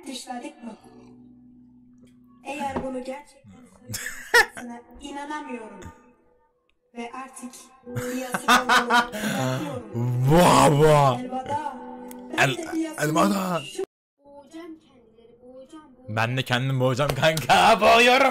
dışladık mı? Eğer bunu gerçekten söylediğine inanamıyorum. Ve artık piyasada olmalı bırakıyorum. Vaa. Elveda. Elveda. Boğacağım kendileri, boğacağım. Ben de kendim boğacağım kanka. Boğuyorum.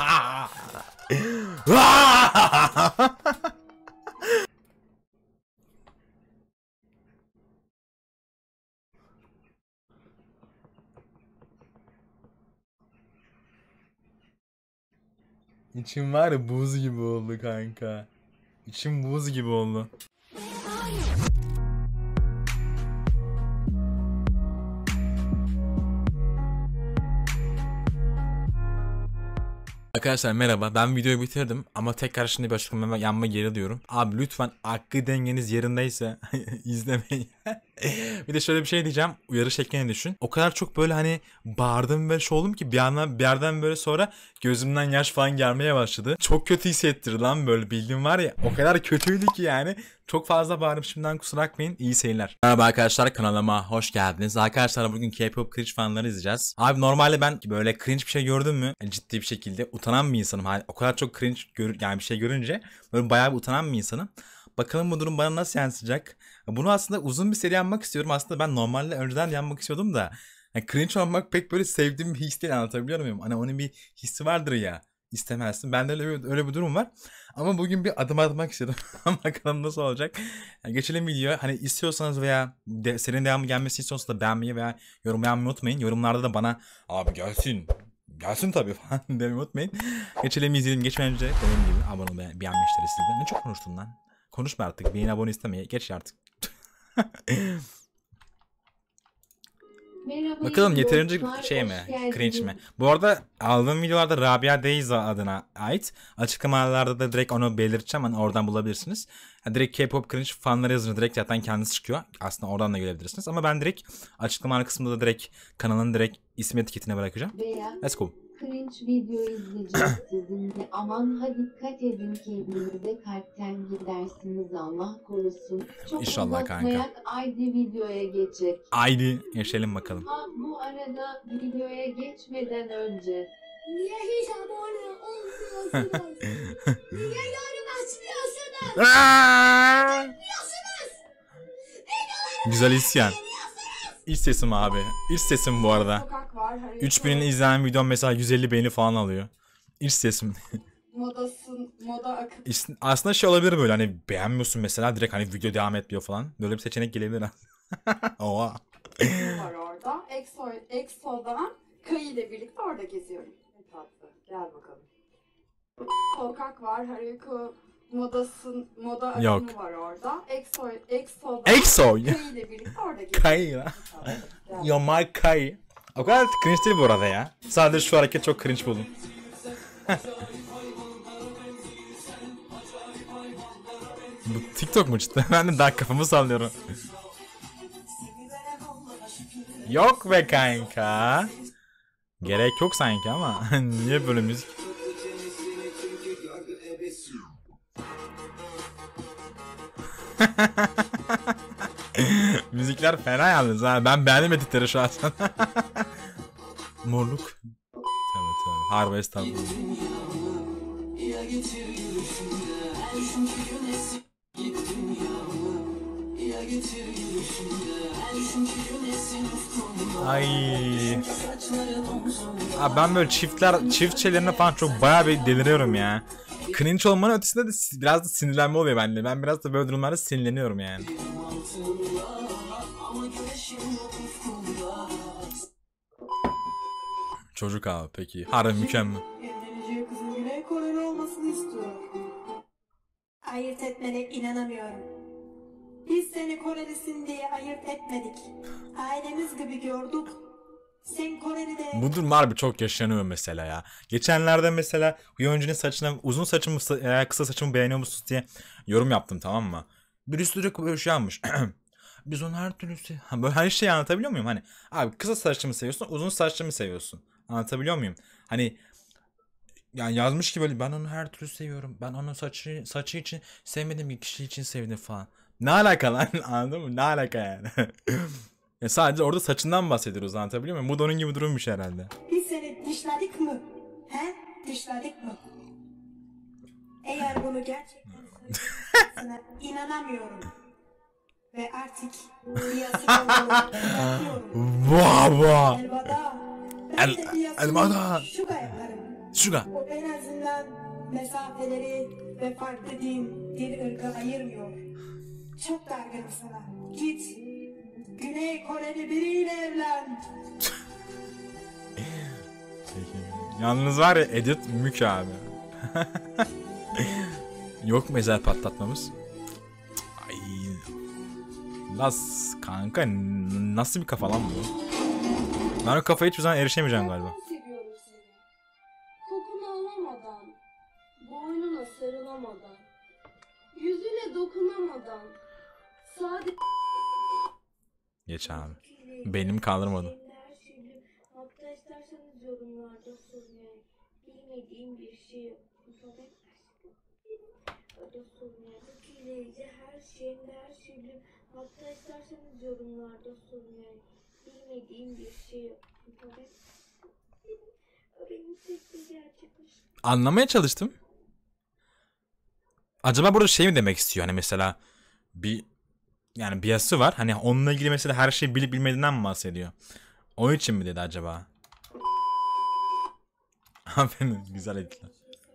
İçim var ya buz gibi oldu kanka. İçim buz gibi oldu. Arkadaşlar merhaba, ben videoyu bitirdim ama tekrar şimdi bir açıklamama yanma geri diyorum. Abi lütfen aklı dengeniz yerindeyse izlemeyin. Bir de şöyle bir şey diyeceğim, uyarı şeklini düşün. O kadar çok böyle hani bağırdım ve şey oldum ki bir yerden böyle sonra gözümden yaş falan gelmeye başladı. Çok kötü hissettirdi lan, böyle bildiğim var ya, o kadar kötüydü ki yani. Çok fazla bağırdım, şimdiden kusura bakmayın. İyi seyirler. Merhaba arkadaşlar, kanalıma hoş geldiniz. Arkadaşlar bugün K-pop cringe fanları izleyeceğiz. Abi normalde ben böyle cringe bir şey gördüm mü ciddi bir şekilde utanan bir insanım. Hani o kadar çok cringe yani bir şey görünce böyle bayağı bir utanan bir insanım. Bakalım bu durum bana nasıl yansıyacak. Bunu aslında uzun bir seri yapmak istiyorum. Aslında ben normalde önceden yapmak istiyordum da. Yani cringe olmak pek böyle sevdiğim bir his değil, anlatabiliyor muyum? Hani onun bir hissi vardır ya. İstemezsin. Bende öyle bir durum var. Ama bugün bir adım atmak istedim. Bakalım nasıl olacak. Yani geçelim videoya. Hani istiyorsanız veya serinin devamı gelmesi istiyorsanız da beğenmeyi veya yorum yapmayı unutmayın. Yorumlarda da bana abi gelsin. Gelsin tabii falan demeyi unutmayın. Geçelim izleyelim. Geçmeden önce dediğim gibi abone olmayı, beğenmişleri sizden. Ne çok konuştun lan. Konuşma artık. Beğeni abone istemeye. Geç artık. Merhaba, bakalım yeterince şey mi? Cringe mi? Bu arada aldığım videolarda Rabia Deiza adına ait. Açıklamalarda da direkt onu belirteceğim. Hani oradan bulabilirsiniz. Yani direkt K-pop cringe fanları yazınca direkt zaten kendisi çıkıyor. Aslında oradan da görebilirsiniz. Ama ben direkt açıklama kısmında da direkt kanalın direkt ismi etiketine bırakacağım. Let's go. Cringe video izleyeceğiz sizinle. Aman ha dikkat edin, kendinize kalpten gidersiniz, Allah korusun. Çok İnşallah kanka. ID videoya geçecek. Haydi yaşayalım bakalım. Ha bu arada videoya geçmeden önce. Niye hiç abone olmuyorsunuz? Niye yorum açmıyorsunuz? Güzel isyan. İç sesim abi. İç sesim bu arada. 3000'in izlenen videom mesela 150 beğeni falan alıyor. İç sesim. Moda akım Aslında şey olabilir, böyle hani beğenmiyorsun mesela direkt hani video devam etmiyor falan. Böyle bir seçenek gelebilir. Oha. var orada. EXO'dan Kai ile birlikte orada geziyorum. Ne tatlı. Gel bakalım. Sokak var. Haruko moda akımı var orada. EXO'dan EXO. Kai ile birlikte orada geziyorum. Kai ya. Yo my Kai. O kadar cringe değil bu arada ya. Sadece şu hareket çok cringe buldum. Bu TikTok mu cidden? Ben de daha kafamı sallıyorum. Yok be kanka. Gerek yok sanki ama. Niye böyle müzik? Müzikler fena yalnız ha. Ben beğendim editleri şu an. Morluk. Tabii. Harvest tabii. Ay. Abi ben böyle çift şeylerine falan çok bayağı bir deliriyorum ya. Cringe olmanın ötesinde de biraz da sinirlenme oluyor bende. Ben biraz da böyle durumlarda sinirleniyorum yani. Çocuk abi peki. Harbi mükemmel. Evleneceği kızın Güney Koreli olmasını istiyorum. Ayırt etmene inanamıyorum. Biz seni Korelisin diye ayırt etmedik. Ailemiz gibi gördük. Sen Koreli'de... Bu durum harbi çok yaşanıyor mesela ya. Geçenlerde mesela oyuncunun saçına uzun saçımı kısa saçımı beğeniyor musunuz diye yorum yaptım, tamam mı? Birisi de böyle şey almış. Biz onu her türlü böyle her şeyi anlatabiliyor muyum? Hani abi kısa saçlı mı seviyorsun, uzun saçlı mı seviyorsun? Anlatabiliyor muyum? Hani yani yazmış ki böyle ben onu her türlü seviyorum. Ben onun saçı için sevmedim, bir kişi için sevdim falan. Ne alaka lan? Anladın mı? Ne alaka yani? Sadece orada saçından bahsediyoruz, anlatabiliyor muyum? Bu da onun gibi durummuş herhalde. Biz seni dışladık mı? He? Dışladık mı? Eğer bunu gerçekten söylüyorsan inanamıyorum. Ve artık piyasayı bırakıyorum. Vaa. Elveda. Ben de piyasayı Elveda. şuga yaparım. Şuga. O en azından mesafeleri ve farklı dil ırkı ayırmıyor. Çok dargınım sana. Git. Güney Koreli biriyle evlen. Yalnız var ya, edit mük abi. Yok mu ezel patlatmamız? Ay. Las kanka, nasıl bir kafa lan bu? Ben o kafaya hiçbir zaman erişemeyeceğim galiba. Seviyorum seni. Kokunu alamadan, boynuna sarılamadan, yüzüne dokunamadan, sadece Geç abi. Benim kaldırmadı. hatta isterseniz yorumlarda sorun. Bilmediğim bir şey unutabilir da sorun. Etkileyici her şeyimde her şeyi biliyorum. Hatta isterseniz yorumlarda sorun. Bilmediğim bir şey unutabilir. Benim tek bir gerçekmiş. Anlamaya çalıştım. Acaba burada şey mi demek istiyor? Hani mesela bir, yani biası var. Hani onunla ilgili mesela her şeyi bilip bilmediğinden mi bahsediyor? O için mi dedi acaba? Aferin, güzel editler.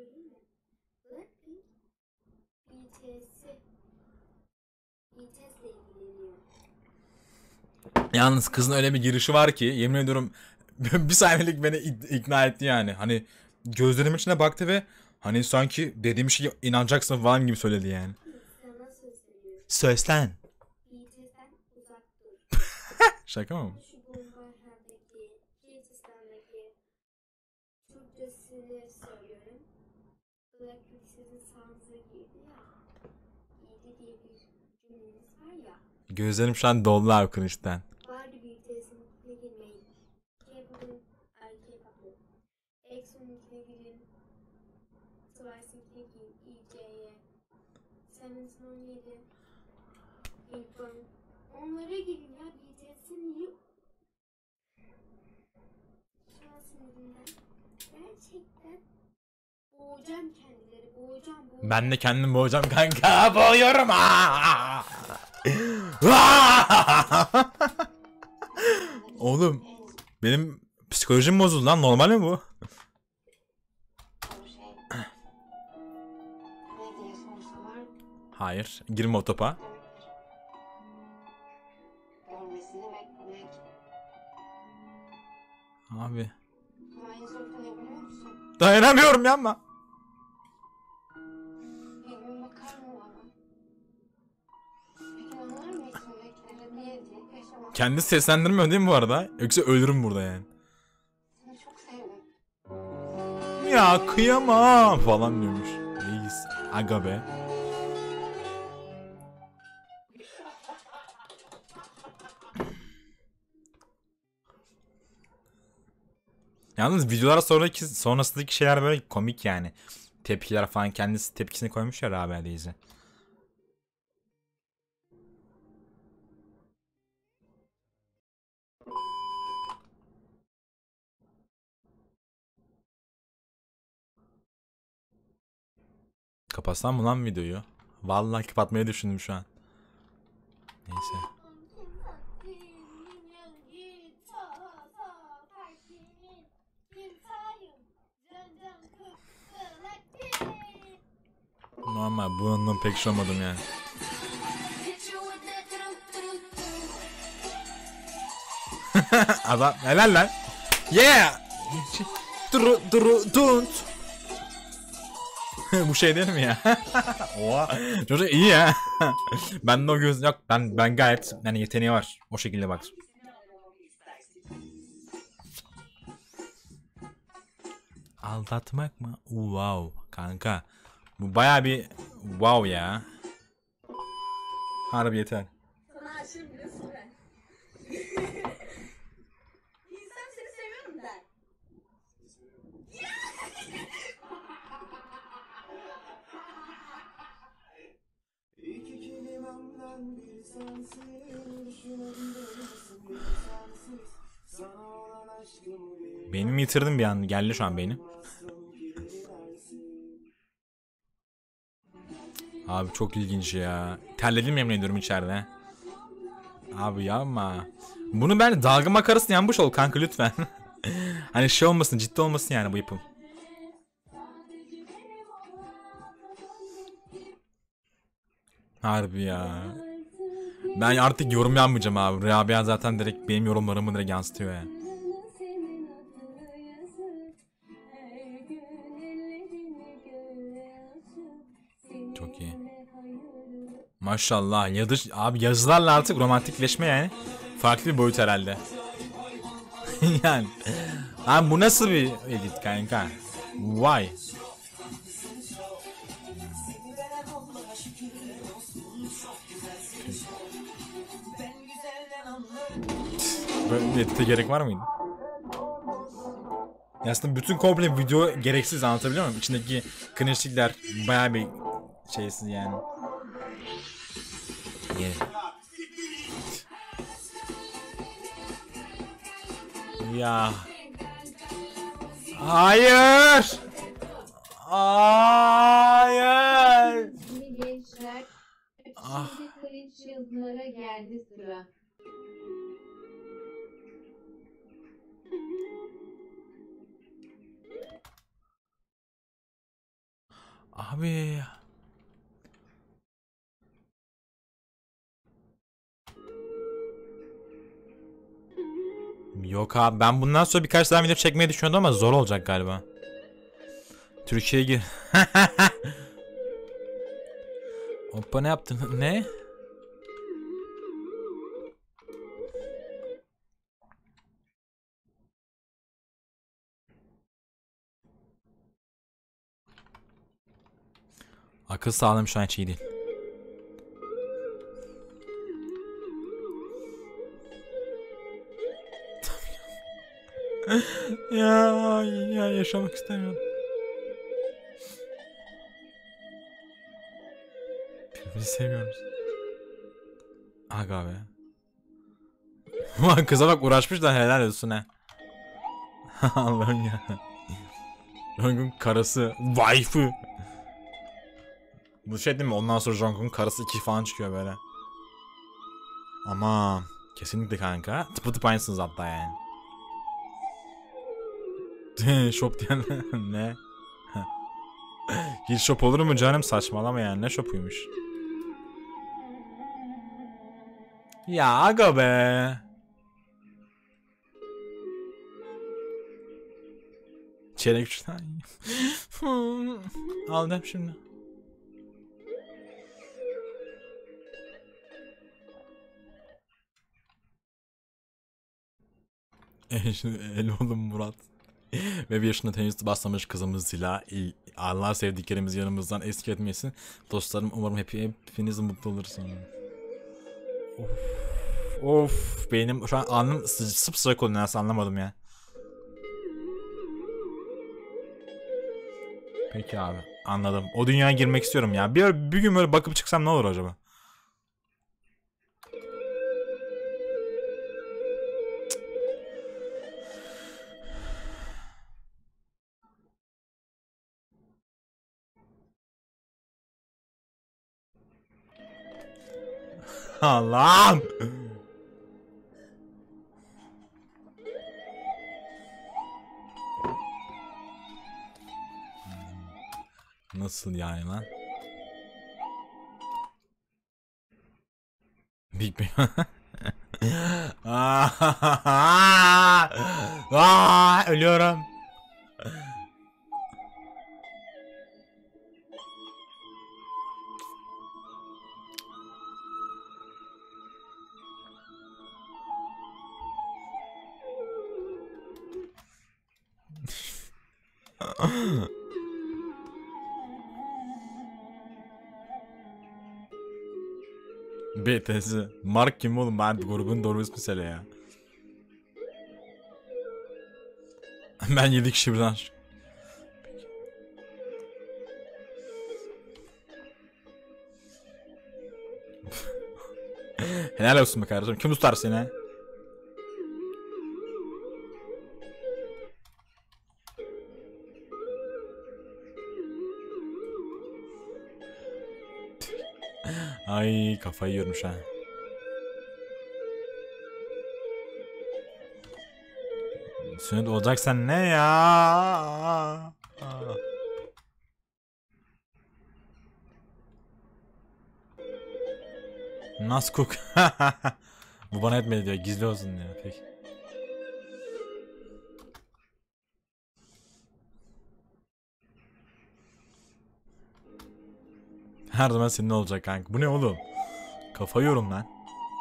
Yalnız kızın öyle bir girişi var ki yemin ediyorum bir saniyelik beni ikna etti yani. Hani gözlerimin içine baktı ve hani sanki dediğim şeye inanacaksın falan gibi söyledi yani. Sana söz veriyorum. Sözlen. BTS'den uzak dur. Şaka mı? Şu Bombardierdeki, Kyrgyzstan'daki Türkçesini söylüyorum. Blackpink sizin sağınıza girdi ya. İyiydi diye bir cümleniz var ya. Gözlerim şu an doldu abi kırıştan. Bari BTS'in içine girmeyin. K-pop'un, K-pop'un. EXO'nun içine girin. Twice'in içine girin. EJ'ye. Seventeen 17. Pinkfong. Onlara girin ya. BTS'in iyi. Şu an sinirimden. Gerçekten boğacağım kendileri. Boğacağım. Ben de kendim boğacağım kanka. Boğuyorum. Oğlum benim psikolojim bozuldu lan. Normal mi bu? O şey. Ne diye sorsalar Hayır. Girme o topa. demektir. Görmesini beklemek. Abi. Ama en zor ne biliyor musun? Dayanamıyorum yapma. Bir gün bakar mı bana? Peki anlar mısın bekleri diye yaşamak? Kendi seslendirmiyor değil mi bu arada? Yoksa ölürüm burada yani. Seni çok sevdim. Ya kıyamam falan diyormuş. Reis. Aga be. Yalnız videolar sonrasındaki şeyler böyle komik yani. Tepkiler falan, kendisi tepkisini koymuş ya Rabia Deyzi. Kapatsam mı lan videoyu? Vallahi kapatmayı düşündüm şu an. Neyse. Normal, bundan pek şey olmadım yani. Adam helal lan. Yeah. Don't. Bu şey değil mi ya? Oha. Çocuk iyi ya. Bende o göz yok. Ben gayet yani yeteneği var. O şekilde bak. Aldatmak mı? Wow kanka. Bu baya bir wow ya. Harbi yeter. Sana aşırı biliyorsun ben. İnsan seni seviyorum der. İki kelimemle Beynimi yitirdim bir an. Geldi şu an beynim. Abi çok ilginç ya. Terledim yemin ediyorum içeride. Abi yapma. Bunu ben dalga makarasını yanmış ol kanka lütfen. Hani şey olmasın, ciddi olmasın yani bu yapım. Harbi ya. Ben artık yorum yapmayacağım abi. Rabia zaten direkt benim yorumlarımı direkt yansıtıyor ya. Çok iyi. Maşallah. Abi yazılarla artık romantikleşme yani. Farklı bir boyut herhalde. Yani. Abi bu nasıl bir edit kanka? Why? Böyle bir edite gerek var mıydı? Ya aslında bütün komple video gereksiz, anlatabiliyor muyum? İçindeki cringe'likler bayağı bir şeysiz yani. Yeah. Ya. Hayır. Hayır. Gençler, Ah. şimdi cringe yazılara geldi sıra. Abi. Yok abi, ben bundan sonra birkaç daha video çekmeyi düşünüyordum ama zor olacak galiba. Türkiye'ye gir. Hoppa, ne yaptın? Ne? Akıl sağlığım şu an hiç iyi değil. ya yaşamak istemiyorum. Birbirimizi seviyoruz. Aga be. Kıza bak, uğraşmış da helal olsun ha. Allah'ım ya. Jungkook'un karısı, waifu. Bu şey değil mi? Ondan sonra Jungkook'un karısı 2 falan çıkıyor böyle. Ama kesinlikle kanka. Tıpatıp aynısınız hatta yani. Shop diyen ne? Hiç shop olur mu canım, saçmalama yani, ne shopuymuş. Ya aga be. Çeyrek uçtan. Aldım şimdi. El oğlum Murat. Ve bir yaşında tenis başlamış kızımız Zila. Allah sevdiklerimiz yanımızdan eski etmesin. Dostlarım, umarım hepiniz mutlu olursunuz. Of. Benim şu an alnım sıcak oldu, nasıl anlamadım ya. Peki abi, anladım. O dünyaya girmek istiyorum ya. Bir gün böyle bakıp çıksam ne olur acaba? Allah'ım. Nasıl yani lan? Big Bang. Ölüyorum. BTS. Mark kim oğlum? Ben grubun doğru ismi söyle ya. Ben 7 kişi birden. Helal olsun be kardeşim. Kim tutar seni? Ay kafayı yiyormuş ha. Sünnet olacaksan ne ya? Nasıl cook? Bu bana etmedi diyor. Gizli olsun diyor. Peki. Her zaman senin olacak kanka. Bu ne oğlum? Kafayı yorum lan.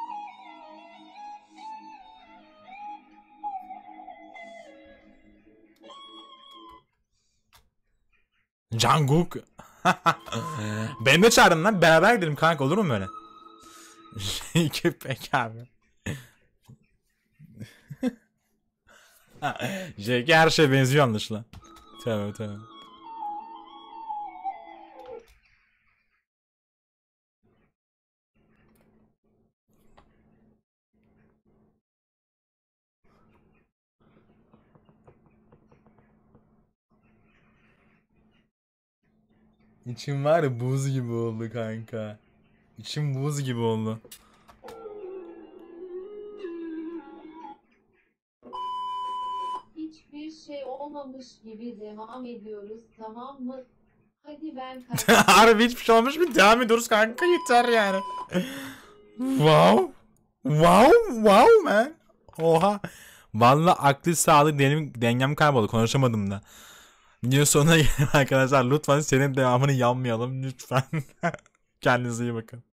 Jungkook. Beni de çağırın lan. Beraber gidelim kanka, olur mu böyle? Köpek abi. JK her şeye benziyor anlaşılan. Tabii tabii. İçim var ya buz gibi oldu kanka. İçim buz gibi oldu. Hiçbir şey olmamış gibi devam ediyoruz, tamam mı? Hadi ben Harbi hiçbir şey olmuş mu? Devam ediyoruz kanka, yeter yani. Wow. Wow. Wow man. Oha. Vallahi aklı sağlık dengem kayboldu. Konuşamadım da. Video sonuna gelelim arkadaşlar. Lütfen senin devamını yanmayalım. Lütfen. Kendinize iyi bakın.